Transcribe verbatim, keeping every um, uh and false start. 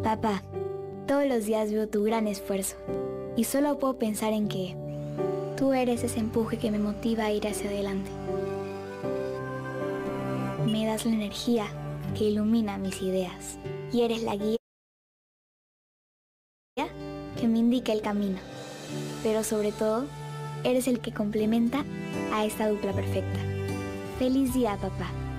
Papá, todos los días veo tu gran esfuerzo y solo puedo pensar en que tú eres ese empuje que me motiva a ir hacia adelante. Me das la energía que ilumina mis ideas y eres la guía que me indica el camino. Pero sobre todo, eres el que complementa a esta dupla perfecta. ¡Feliz día, papá!